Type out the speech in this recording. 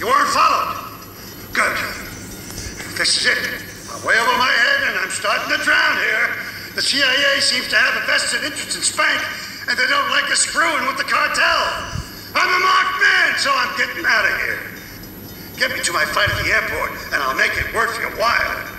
You weren't followed. Good. This is it. I'm way over my head and I'm starting to drown here. The CIA seems to have a vested interest in Spank, and they don't like us screwing with the cartel. I'm a marked man, so I'm getting out of here. Get me to my fight at the airport, and I'll make it worth your while.